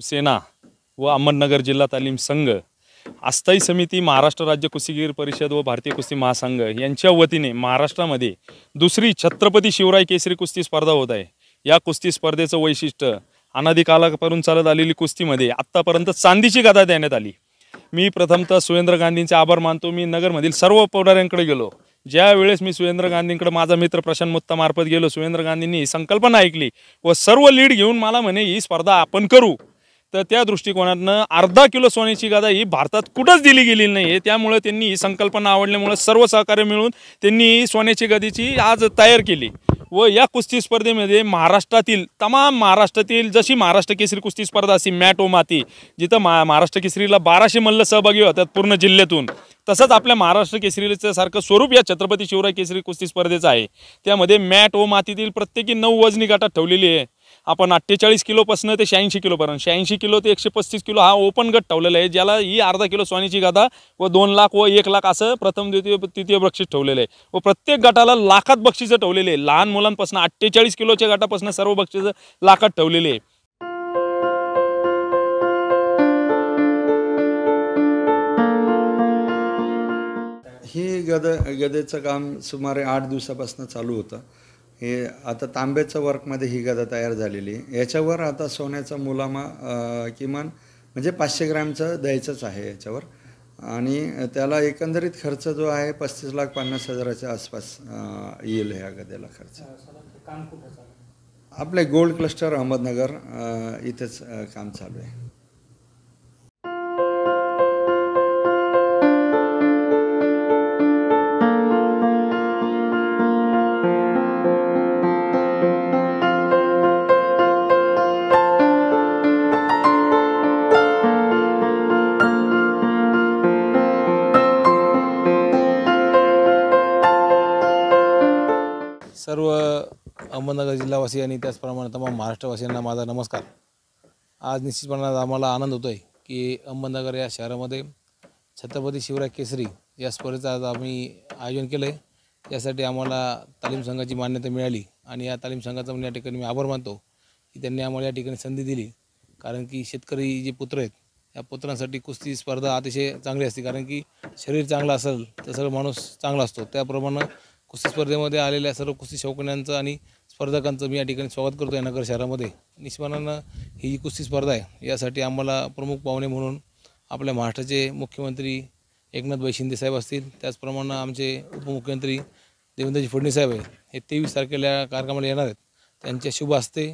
सेना व अहमदनगर जिल्हा तालीम संघ, अस्थायी समिती, महाराष्ट्र राज्य कुस्तीगीर परिषद व भारतीय कुस्ती महासंघ यांच्या वतीने महाराष्ट्रामध्ये दुसरी छत्रपती शिवराय केसरी कुस्ती स्पर्धा होत आहे। या कुस्ती स्पर्धेचं वैशिष्ट्य अनादी कालापासून चालत आलेली कुस्तीमध्ये आत्तापर्यंत चांदीची गदा देण्यात आली। मी प्रथमतः सुरेंद्र गांधींचे आभार मानतो। मी नगरमधील सर्व पुढाऱ्यांकडे गेलो। ज्या वेळेस मी सुरेंद्र गांधींकडे माझा मित्र प्रशांत मुत्ता मार्फत गेलो, सुरेंद्र गांधींनी ही संकल्पना ऐकली व सर्व लीड घेऊन मला म्हणे ही स्पर्धा आपण करू। तर त्या दृष्टिकोनातनं अर्धा किलो सोन्याची गदा ही भारतात कुठंच दिली गेली नाही। त्यामुळे त्यांनी ही संकल्पना आवडल्यामुळे सर्व सहकार्य मिळून त्यांनी सोन्याची गदेची आज तयार केली व या कुस्ती स्पर्धेमध्ये महाराष्ट्रातील जशी महाराष्ट्र केसरी कुस्ती स्पर्धा अशी मॅट व माती, जिथं महाराष्ट्र केसरीला 1200 मल्ल सहभागी होतात पूर्ण जिल्ह्यातून, तसंच आपल्या महाराष्ट्र केसरीचं सारखं स्वरूप या छत्रपती शिवराय केसरी कुस्ती स्पर्धेचं आहे। त्यामध्ये मॅट व मातीतील प्रत्येकी 9 वजनी गटात ठेवलेली आहे। आपण 48 किलोपासून ते 86 किलोपर्यंत, 86 किलो ते 135 किलो हा ओपन गट ठेवलेला आहे, ज्याला ही अर्धा किलो सोन्याची गदा व 2 लाख व 1 लाख असं प्रथम द्वितीय तृतीय बक्षीस ठेवलेलं आहे व प्रत्येक गटाला लाखात बक्षीस ठेवलेले आहे। लहान मुलांपासून 48 किलोच्या गटापासून सर्व बक्षीस लाखात ठेवलेले आहे। ही गदेचं काम सुमारे 8 दिवसापासून चालू होतं। हे आता तांब्याच्या वर्कमध्ये ही गदा तयार झालेली आहे। याच्यावर आता सोन्याचा मुलामा किमान म्हणजे 500 ग्रॅमचं द्यायचंच आहे याच्यावर, आणि त्याला एकंदरीत खर्च जो आहे 35,50,000च्या आसपास येईल ह्या गदेला खर्च। आपले गोल्ड क्लस्टर अहमदनगर इथेच काम चालू आहे। सर्व अहमदनगर जिल्हावासी आणि त्याचप्रमाणे तमाम महाराष्ट्रवासियांना माझा नमस्कार। आज निश्चितपणे आम्हाला आनंद होतो आहे की अहमदनगर या शहरामध्ये छत्रपती शिवराय केसरी या स्पर्धेचं आज आम्ही आयोजन केलं आहे। यासाठी आम्हाला तालीम संघाची मान्यता मिळाली आणि या तालीम संघाचा या ठिकाणी मी आभार मानतो की त्यांनी आम्हाला या ठिकाणी संधी दिली। कारण की शेतकरी जे पुत्र आहेत या पुत्रांसाठी कुस्ती स्पर्धा अतिशय चांगली असते, कारण की शरीर चांगलं असेल तर सर्व माणूस चांगला असतो। त्याप्रमाणे कुस्ती स्पर्धेमध्ये आलेल्या सर्व कुस्ती शौकीनांचं आणि स्पर्धकांचं मी या ठिकाणी स्वागत करतो आहे नगर शहरामध्ये। निश्चितपणानं ही कुस्ती स्पर्धा आहे, यासाठी आम्हाला प्रमुख पाहुणे म्हणून आपल्या महाराष्ट्राचे मुख्यमंत्री एकनाथ शिंदे साहेब असतील, त्याचप्रमाणे आमचे उपमुख्यमंत्री देवेंद्रजी फडणवीस साहेब आहे, हे 23 तारखेला या कार्यक्रमाला येणार आहेत। त्यांच्या शुभ हस्ते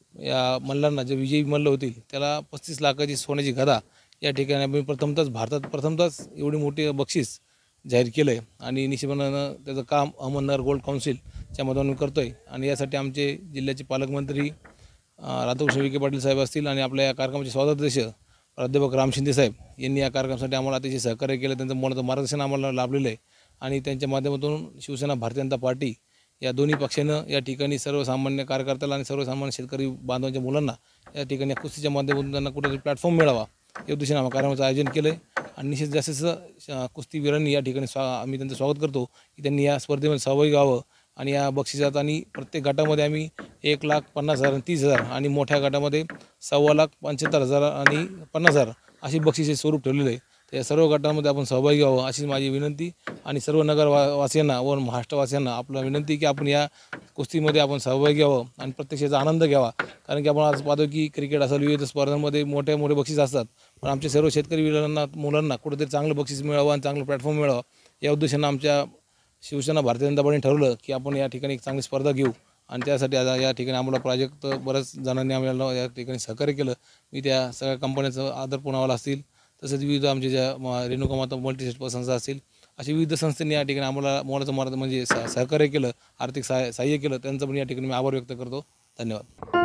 या मल्लांना, जे विजयी मल्ल होतील त्याला 35 लाखाची सोन्याची गदा या ठिकाणी आम्ही प्रथमतच एवढी मोठी बक्षीस जाहीर केलं आहे आणि निश्चितपणानं त्याचं काम अहमदनगर गोल्ड काउन्सिलच्या मदतीने करतो आहे। आणि यासाठी आमचे जिल्ह्याचे पालकमंत्री राधाकृष्ण विखे पाटील साहेब असतील आणि आपल्या या कार्यक्रमाचे स्वागताध्यक्ष प्राध्यापक राम शिंदे साहेब यांनी या कार्यक्रमासाठी आम्हाला अतिशय सहकार्य केलं। त्यांचं मोठं मार्गदर्शन आम्हाला लाभलेलं आहे आणि त्यांच्या माध्यमातून शिवसेना भारतीय जनता पार्टी या दोन्ही पक्षानं या ठिकाणी सर्वसामान्य कार्यकर्त्याला आणि सर्वसामान्य शेतकरी बांधवांच्या मुलांना या ठिकाणी या कुस्तीच्या माध्यमातून त्यांना कुठेतरी प्लॅटफॉर्म मिळावा या उद्देशाने आम्ही कार्यक्रमाचं आयोजन केलं आहे। आणि निश्चित जास्तीत कुस्तीवीरांनी या ठिकाणी आम्ही त्यांचं स्वागत करतो की त्यांनी या स्पर्धेमध्ये सहभागी व्हावं आणि या बक्षिसात आणि प्रत्येक गटामध्ये आम्ही 1,50,000 आणि 30,000 आणि मोठ्या गटामध्ये 1,75,000 आणि 50,000 अशी बक्षिसे स्वरूप ठेवलेलं आहे। तर या सर्व गटांमध्ये आपण सहभागी व्हावं अशी माझी विनंती आणि सर्व नगरवासियांना व महाराष्ट्रवासियांना आपलं विनंती की आपण या कुस्तीमध्ये आपण सहभागी व्हावं आणि प्रत्यक्षाचा आनंद घ्यावा। कारण की आपण आज पाहतो की क्रिकेट असेल, विविध स्पर्धांमध्ये मोठे बक्षीस असतात, पण आमचे सर्व शेतकरी मुलांना कुठेतरी चांगलं बक्षीस मिळावं आणि चांगलं प्लॅटफॉर्म मिळावं या उद्देशानं आमच्या शिवसेना भारतीय जनता पार्टीने ठरवलं की आपण या ठिकाणी एक चांगली स्पर्धा घेऊ। आणि त्यासाठी आता या ठिकाणी आम्हाला प्रोजेक्ट बऱ्याच जणांनी आम्हाला या ठिकाणी सहकार्य केलं। मी त्या सगळ्या कंपन्यांचं आदर पुनावाला असतील, तसेच विविध आमचे ज्या रेणुका माता मल्टीस्टेट संस्था असतील, अशी विविध संस्थांनी या ठिकाणी आम्हाला मोलाचं म्हणजे सहकार्य केलं, आर्थिक सहाय्य केलं, त्यांचं पण या ठिकाणी मी आभार व्यक्त करतो। धन्यवाद।